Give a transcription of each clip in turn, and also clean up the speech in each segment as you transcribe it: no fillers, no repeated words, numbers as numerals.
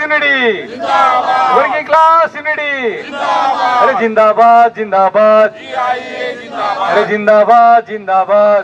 Unity, working class unity, अरे जिंदाबाद जिंदाबाद, अरे जिंदाबाद जिंदाबाद।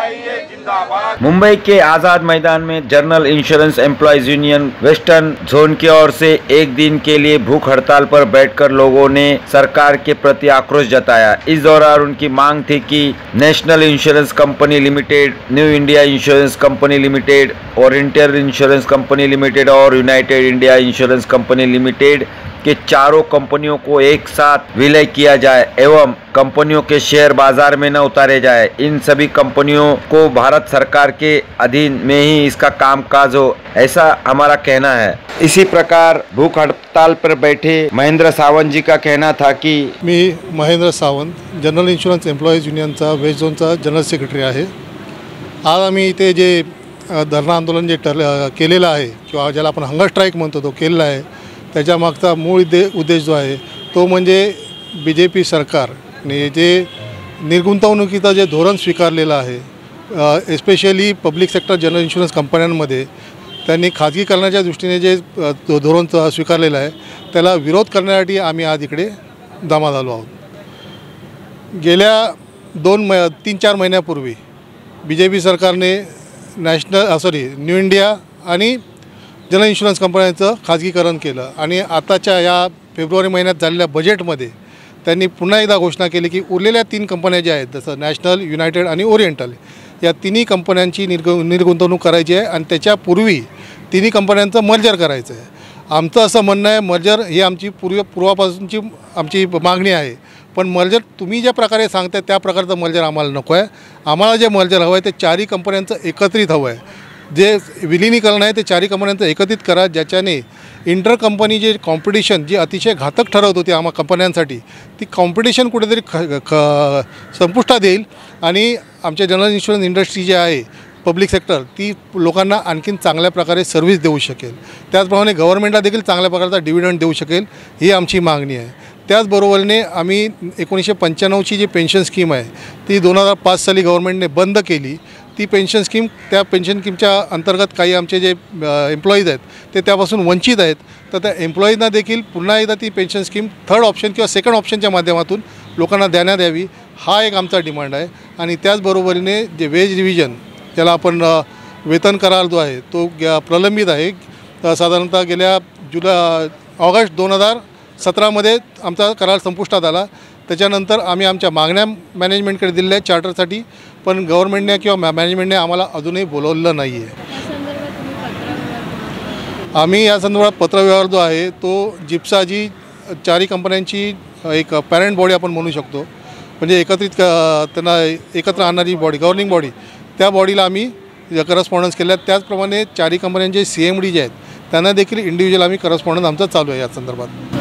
मुंबई के आजाद मैदान में general insurance employees union western zone की ओर से एक दिन के लिए भूख हड़ताल पर बैठकर लोगों ने सरकार के प्रति आक्रोश जताया। इस दौरान उनकी मांग थी कि national insurance company limited, new India insurance company limited, oriental insurance company limited और united India insurance company limited के चारों कंपनियों को एक साथ विलय किया जाए एवं कंपनियों के शेयर बाजार में न उतारे जाए। इन सभी कंपनियों को भारत सरकार के अधीन में ही इसका कामकाज हो, ऐसा हमारा कहना है। इसी प्रकार भूख हड़ताल पर बैठे महेंद्र सावंत जी का कहना था कि मी Mahendra Sawant, general insurance employees युनियनचा वेस्ट झोनचा जनरल सेक्रेटरी आहे। आज आम्ही इथे जे धरणं आंदोलन जे केलेलं आहे किंवा ज्याला आपण हंगर स्ट्राईक म्हणतो तो केलेला आहे, त्याच्या मागचा मूळ उद्देश जो आहे तो म्हणजे BJP सरकारने जे निर्गुंतवणुकीचं जे धोरण स्वीकारलेलं आहे, especially public sector general insurance कंपन्यांमध्ये त्यांनी खाजगीकरणाच्या दृष्टीने जे धोरण स्वीकारलेलं आहे त्याला विरोध करण्यासाठी आम्ही आज इकडे जमा झालो आहोत। गेल्या 3-4 महिन्यापूर्वी BJP सरकारने न्यू इंडिया आणि जनरल इन्शुरन्स कंपन्यांचं खाजगीकरण केलं आणि आताच्या या फेब्रुवारी महिन्यात झालेल्या बजेटमध्ये त्यांनी पुन्हा एकदा घोषणा केली की उरलेल्या 3 कंपन्या ज्या आहेत, जसं नॅशनल, युनायटेड आणि ओरिएंटल, या तिन्ही कंपन्यांची निर्गुंतवणूक करायची आहे आणि त्याच्यापूर्वी तिन्ही कंपन्यांचं मर्जर करायचं आहे। आमचं असं म्हणणं आहे, मर्जर ही आमची पूर्वापासूनची आमची मागणी आहे, पण मर्जर तुम्ही ज्या प्रकारे सांगताय त्या प्रकारचं मर्जर आम्हाला नको आहे। आम्हाला जे मर्जर हवं आहे ते चारही कंपन्यांचं एकत्रित हवं आहे। जे विलिनीकरण आहे ते चारही कंपन्यांचं एकत्रित करा, ज्याच्याने इंटर कंपनी जे कॉम्पिटिशन जी अतिशय घातक ठरवत होती आम्हा कंपन्यांसाठी, ती कॉम्पिटिशन कुठेतरी संपुष्टात येईल आणि आमच्या जनरल इन्शुरन्स इंडस्ट्री जी आहे पब्लिक सेक्टर, ती लोकांना आणखीन चांगल्या प्रकारे सर्व्हिस देऊ शकेल। त्याचप्रमाणे गव्हर्नमेंटला देखील चांगल्या प्रकारचा डिव्हिडंड देऊ शकेल, ही आमची मागणी आहे। त्याचबरोबरीने आम्ही 1995ची जी पेन्शन स्कीम आहे ती 2005 साली गव्हर्नमेंटने बंद केली। ती पेन्शन स्कीम, त्या पेन्शन स्कीमच्या अंतर्गत काही आमचे जे एम्प्लॉईज आहेत ते त्यापासून वंचित आहेत, तर त्या एम्प्लॉईजना देखील पुन्हा एकदा ती पेन्शन स्कीम थर्ड ऑप्शन किंवा सेकंड ऑप्शनच्या माध्यमातून लोकांना देण्यात यावी, हा एक आमचा डिमांड आहे। आणि त्याचबरोबरीने जे वेज रिव्हिजन, ज्याला आपण वेतन करार जो आहे तो प्रलंबित आहे, साधारणतः गेल्या ऑगस्ट 2017मध्ये आमचा करार संपुष्टात आला। त्याच्यानंतर आम्ही आमच्या मागण्या मॅनेजमेंटकडे दिलेल्या आहेत चार्टरसाठी, पण गव्हर्नमेंटने किंवा मॅनेजमेंटने आम्हाला अजूनही बोलवलेलं नाही आहे। आम्ही या संदर्भात पत्रव्यवहार जो आहे तो जिप्सा जी चारही कंपन्यांची एक पॅरेंट बॉडी आपण म्हणू शकतो, म्हणजे एकत्रित त्यांना एकत्र आणणारी बॉडी, गव्हर्निंग बॉडी, त्या बॉडीला आम्ही करस्पॉन्डन्स केल्या। त्याचप्रमाणे चारही कंपन्यांचे CMD जे आहेत त्यांना देखील इंडिव्हिज्युअल आम्ही करस्पॉन्डन्स आमचा चालू आहे। या संदर्भात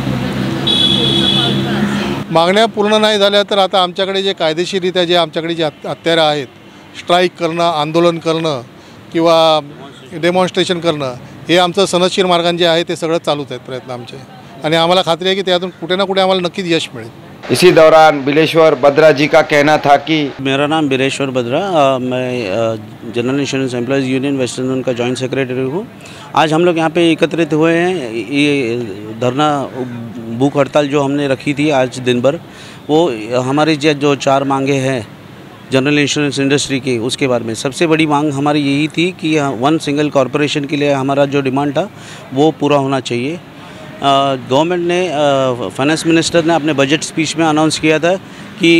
मागण्या पूर्ण नाही झाल्या तर आता आमच्याकडे जे कायदेशीररित्या जे आमच्याकडे जे हत्यारं आहेत, स्ट्राईक करणं, आंदोलन करणं किंवा डेमॉन्स्ट्रेशन करणं, हे आमचं सनदशीर मार्गाने जे आहे ते सगळं चालूच आहेत प्रयत्न आमचे, आणि आम्हाला खात्री आहे की त्यातून कुठे ना कुठे आम्हाला नक्कीच यश मिळेल। इसी दौरान बिलेश्वर बद्रा जी का कहना था कि मेरा नाम बिलेश्वर बद्रा, मैं general insurance employees union western zone का जॉइंट सेक्रेटरी हूँ। आज हम लोग यहाँ पे एकत्रित हुए हैं। ये धरना भूख हड़ताल जो हमने रखी थी आज दिन भर, वो हमारी जो 4 मांगे हैं जनरल इंश्योरेंस इंडस्ट्री की, उसके बारे में सबसे बड़ी मांग हमारी यही थी कि 1 सिंगल कॉरपोरेशन के लिए हमारा जो डिमांड था वो पूरा होना चाहिए। गवर्नमेंट ने, फाइनेंस मिनिस्टर ने अपने बजट स्पीच में अनाउंस किया था कि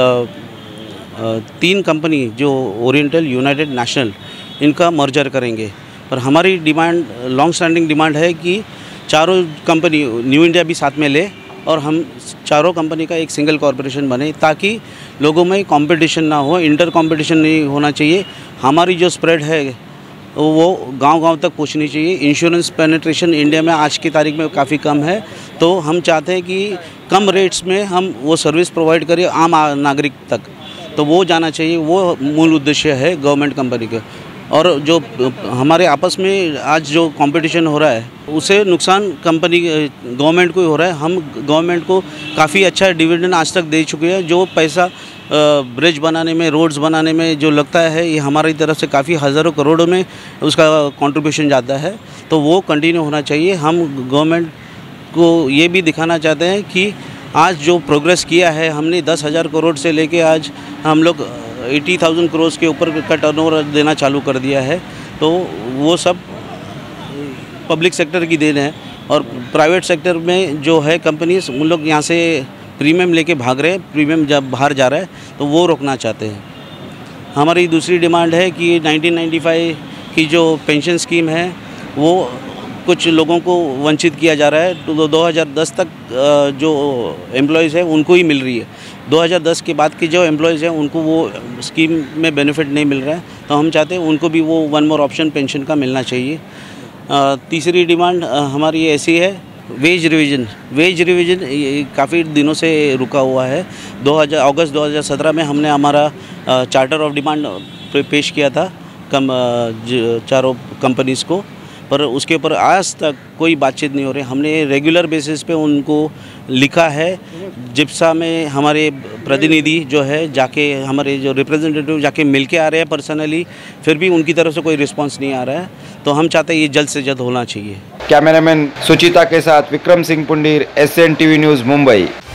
3 कंपनी जो ओरिएंटल, यूनाइटेड, नेशनल, इनका मर्जर करेंगे। पर हमारी डिमांड, लॉन्ग स्टैंडिंग डिमांड है कि चारों कंपनी, न्यू इंडिया भी साथ में ले और हम चारों कंपनी का एक सिंगल कॉरपोरेशन बने, ताकि लोगों में कंपटीशन ना हो, इंटर कंपटीशन नहीं होना चाहिए। हमारी जो स्प्रेड है वो गांव-गांव तक पहुंचनी चाहिए। इंश्योरेंस पेनिट्रेशन इंडिया में आज की तारीख में काफ़ी कम है, तो हम चाहते हैं कि कम रेट्स में हम वो सर्विस प्रोवाइड करें आम नागरिक तक, तो वो जाना चाहिए। वो मूल उद्देश्य है गवर्नमेंट कंपनी का। और जो हमारे आपस में आज जो कंपटीशन हो रहा है उसे नुकसान कंपनी, गवर्नमेंट को ही हो रहा है। हम गवर्नमेंट को काफ़ी अच्छा डिविडेंड आज तक दे चुके हैं। जो पैसा ब्रिज बनाने में, रोड्स बनाने में जो लगता है, ये हमारी तरफ से काफ़ी हज़ारों करोड़ों में उसका कंट्रीब्यूशन जाता है, तो वो कंटिन्यू होना चाहिए। हम गवर्नमेंट को ये भी दिखाना चाहते हैं कि आज जो प्रोग्रेस किया है हमने 10,000 करोड़ से लेके आज हम लोग 80,000 करोड़ के ऊपर का टर्नओवर देना चालू कर दिया है, तो वो सब पब्लिक सेक्टर की देन है। और प्राइवेट सेक्टर में जो है कंपनीज, उन लोग यहाँ से प्रीमियम लेके भाग रहे हैं, प्रीमियम जब बाहर जा रहा है तो वो रोकना चाहते हैं। हमारी दूसरी डिमांड है कि 1995 की जो पेंशन स्कीम है वो कुछ लोगों को वंचित किया जा रहा है, तो 2010 तक जो एम्प्लॉयज़ हैं उनको ही मिल रही है। 2010 के बाद के जो एम्प्लॉयज़ हैं उनको वो स्कीम में बेनिफिट नहीं मिल रहा है, तो हम चाहते हैं उनको भी वो वन मोर ऑप्शन पेंशन का मिलना चाहिए। तीसरी डिमांड हमारी ऐसी है, वेज रिवीजन काफ़ी दिनों से रुका हुआ है। अगस्त 2017 में हमने हमारा चार्टर ऑफ डिमांड पेश किया था चारों कंपनीज़ को, पर उसके ऊपर आज तक कोई बातचीत नहीं हो रही। हमने रेगुलर बेसिस पे उनको लिखा है, जिप्सा में हमारे प्रतिनिधि जो है जाके, हमारे जो रिप्रेजेंटेटिव जाके मिल के आ रहे हैं पर्सनली, फिर भी उनकी तरफ से कोई रिस्पांस नहीं आ रहा है, तो हम चाहते हैं ये जल्द से जल्द होना चाहिए। कैमरामैन सुचिता के साथ Vikram Singh Pundir, SN TV news, Mumbai.